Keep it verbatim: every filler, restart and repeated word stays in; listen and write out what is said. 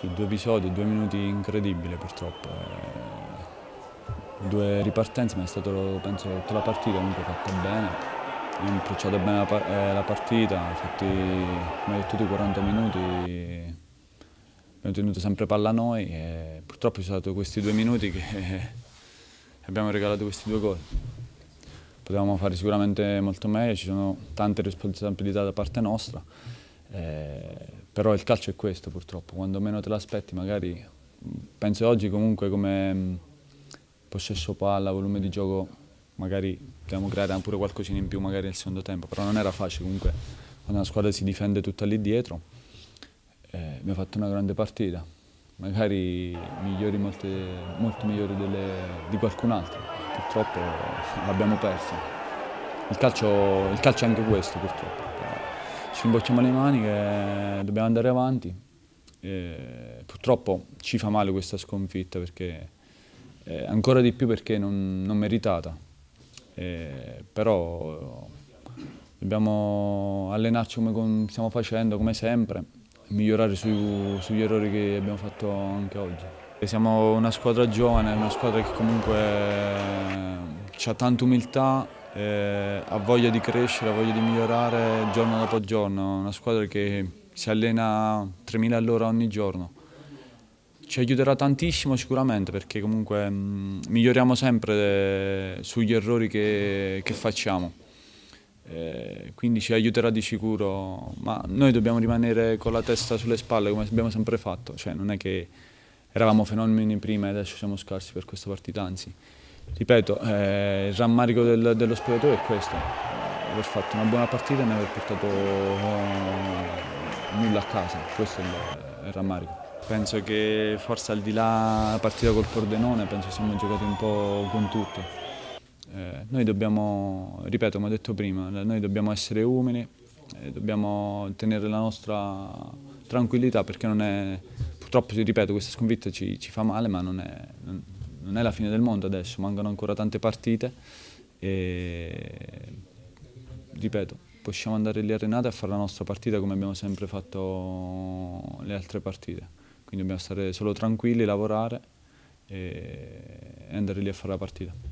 Sì, due episodi, due minuti incredibili purtroppo. Eh, due ripartenze, ma è stato, penso, tutta la partita comunque fatta bene. Abbiamo approcciato bene la, par eh, la partita, infatti, come hai detto tu, quaranta minuti abbiamo tenuto sempre palla noi e purtroppo ci sono stati questi due minuti che abbiamo regalato questi due gol. Potevamo fare sicuramente molto meglio, ci sono tante responsabilità da parte nostra, eh, però il calcio è questo purtroppo, quando meno te l'aspetti magari, penso oggi comunque come possesso palla, volume di gioco, magari dobbiamo creare pure qualcosina in più magari nel secondo tempo, però non era facile comunque quando una squadra si difende tutta lì dietro. Eh, abbiamo fatto una grande partita, magari migliori, molte, molto migliori delle, di qualcun altro, purtroppo l'abbiamo persa. Il calcio, il calcio è anche questo purtroppo, ci imbocciamo le mani che dobbiamo andare avanti, e purtroppo ci fa male questa sconfitta, perché, eh, ancora di più perché non, non meritata, eh, però dobbiamo allenarci come stiamo facendo, come sempre, migliorare su, sugli errori che abbiamo fatto anche oggi. Siamo una squadra giovane, una squadra che comunque ha tanta umiltà, eh, ha voglia di crescere, ha voglia di migliorare giorno dopo giorno, una squadra che si allena tremila all'ora ogni giorno. Ci aiuterà tantissimo sicuramente, perché comunque mh, miglioriamo sempre eh, sugli errori che, che facciamo. Eh, quindi ci aiuterà di sicuro, ma noi dobbiamo rimanere con la testa sulle spalle come abbiamo sempre fatto, cioè non è che eravamo fenomeni prima e adesso siamo scarsi per questa partita, anzi, ripeto, eh, il rammarico del, dello spogliatoio è questo, aver fatto una buona partita e non aver portato eh, nulla a casa, questo è il, il rammarico. Penso che forse al di là della partita col Pordenone, penso siamo giocati un po' con tutto. Eh, noi dobbiamo, ripeto, come ho detto prima, noi dobbiamo essere umili, eh, dobbiamo tenere la nostra tranquillità, perché non è, purtroppo, ripeto, questa sconfitta ci, ci fa male, ma non è, non, non è la fine del mondo adesso, mancano ancora tante partite e, ripeto, possiamo andare lì a Renate a fare la nostra partita come abbiamo sempre fatto le altre partite, quindi dobbiamo stare solo tranquilli, lavorare e andare lì a fare la partita.